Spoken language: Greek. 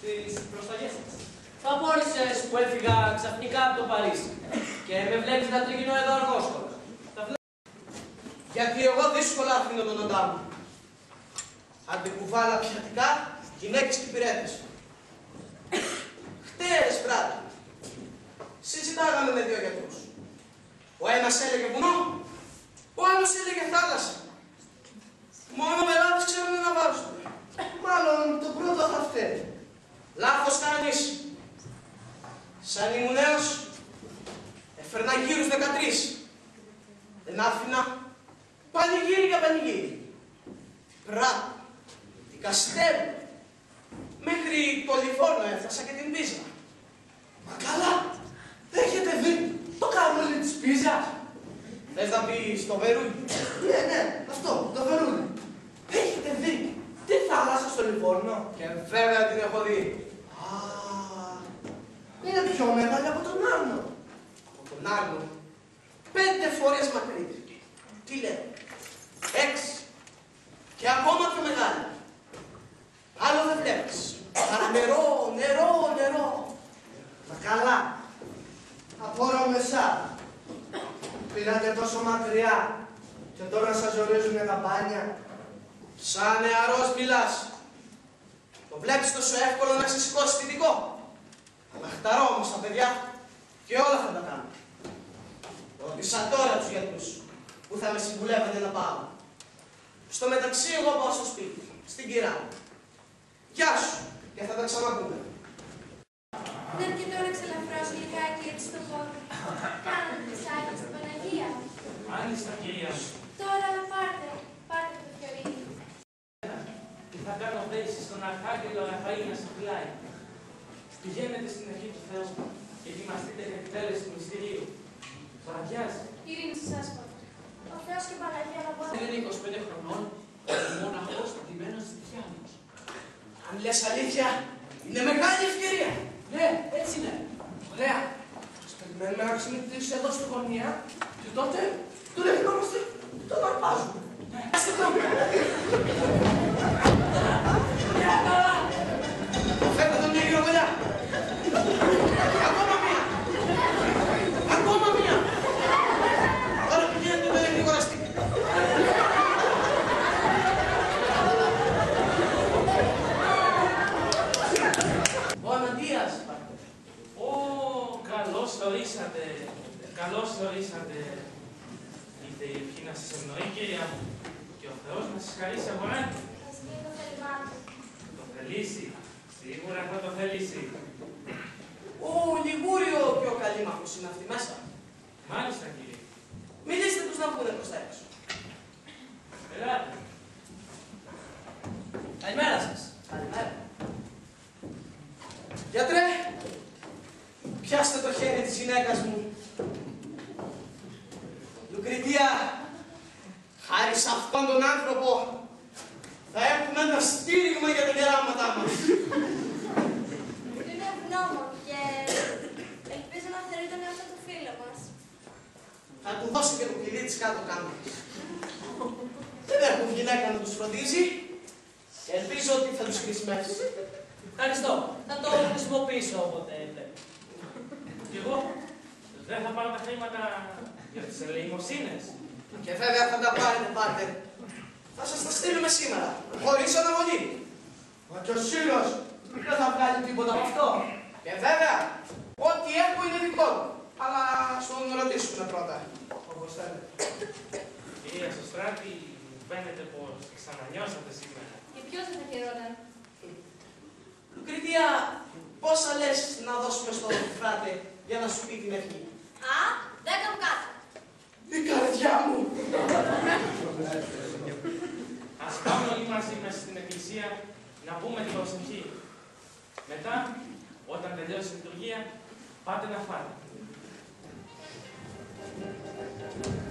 στις προσταγές σας. Θα απόρρισες που έφυγα ξαφνικά από το Παρίσι και με βλέπεις να τριγυρνώ εδώ αργόσκολα. Γιατί εγώ δύσκολα αφήνω τον οντά μου. Αντικουβάλα πιατικά, γυναίκες και υπηρέτες. Χτες βράδυ συζητάγαμε με δύο γιατρούς. Ο ένας έλεγε βουνό, ο άλλος έλεγε θάλασσα. Μόνο με λάθος ξέρουν να βάζουν. Μάλλον το πρώτο θα φταίει. Λάθος κάνεις. Σαν ήμουν νέος, έφερνα γύρους 13. Δεν άφηνα πανηγύρι για πανηγύρι. Πράτο, την Καστέλο, μέχρι το Λιβόρνο έφτασα και την Πίζα. Μα καλά, έχετε δει το καρούλι της Πίζας. Θες να πεις το Βερούλι? Ναι, αυτό, το Βερούλι. Έχετε δει τη θάλασσα στο Λιβόρνο? Και βέβαια την έχω δει. Α, είναι πιο μεγάλη από τον Άρνο. Από τον Άρνο, 5 φορές μακρύτερη. Τι λέω, 6. Και ακόμα πιο μεγάλη. Άλλο δεν βλέπεις. Παρά νερό. Μα καλά. Απορώ με εσά. Πήγατε τόσο μακριά και τώρα σας ζορίζουνε τα μπάνια. Σαν νεαρός μιλάς. Το βλέπεις τόσο εύκολο να ξεσηκώσεις θετικό. Αλλά χταρώ όμως τα παιδιά και όλα θα τα κάνω. Ρώτησα τώρα τους γιατρούς που θα με συμβουλεύανε να πάω. Στο μεταξύ εγώ πάω στο σπίτι, στην κυρά μου. Γεια σου και θα τα ξαναπούμε. Είναι αρκετό να ξελαφρώσω λιγάκι έτσι στο πόδι. Κάνετε τις άγιες στην Παναγία. Μάλιστα, κυρία μου. Τώρα πάρτε το φιωρίδι. Και θα κάνω δέση στον Αρχάγγελο Ραφαήλ να σε φυλάει. Πηγαίνετε στην ευχή του Θεού και ετοιμαστείτε για την τέλεση του μυστηρίου. Παραβιάζει. Ειρήνη σε εσάς, Πάτερ. Ο Θεός και η Παναγία να μπορούν. Είναι 25 χρονών, μοναχός ντυμένος Τιτιάνος. Αν λες αλήθεια, είναι μεγάλη ευκαιρία. Ναι, έτσι είναι. Ωραία. Ας περιμένουμε να ξενυχτήσει εδώ στη γωνία και τότε του δεχόμαστε, τον αρπάζουμε. Άστε το. Φέρτε τον μια γυροβολιά. Ακόμα μία. Τώρα πηγαίνετε με γρηγοραστή. Ο Αναντίας, Ω, καλώς ορίσατε. Ήρθε η ευχή να σας ευνοεί, κυρία μου. Και ο Θεός να σας χαρίσει αγοράκι. Ας μην το θελημάτε. Το θελήσει. Σίγουρα θα το θελήσει. Ο Λιγούριο πιο καλήμαχος είναι αυτή μέσα. Μάλιστα, κύριε. Μιλήστε τους να πούνε προς τα έξω. Ελάτε. καλημέρα σας. Καλημέρα. Γιατρέ, πιάστε το χέρι της γυναίκας μου. Λουκριτία, χάρη σε αυτόν τον άνθρωπο, θα έχουμε ένα στήριγμα για τα γεράματά μας. Είμαι ευγνώμων και ελπίζω να θεωρεί τον εαυτό του φίλο μας. Θα του δώσω και το κλειδί της κάτω κάμερας. Δεν έχουν γυναίκα να τους φροντίζει και ελπίζω ότι θα τους χρησιμεύσει. Ευχαριστώ. Θα το χρησιμοποιήσω όποτε πρέπει. Κι εγώ δεν θα πάρω τα χρήματα για τις ελεημοσύνες. Και βέβαια θα τα πάρετε, Πάτερ. Θα σας τα στείλουμε σήμερα, χωρίς αναβολή. Μα και ο Σύρος δεν θα βγάλει τίποτα από αυτό. Και βέβαια, ό,τι έχω είναι δικό του. Αλλά ας τον ρωτήσουμε πρώτα, όπως θέλετε. Κυρία Σωστράτη, φαίνεται πως ξανανιώσατε σήμερα. Και ποιος δεν θα χαιρόταν. Λουκριτία, πόσα λες να δώσουμε στον φράτε για να σου πει την ευχή? 10 μου κάτω. Η καρδιά μου! Ας πάμε όλοι μαζί μέσα στην εκκλησία να πούμε την προσευχή. Μετά, όταν τελειώσει η λειτουργία, πάτε να φάτε.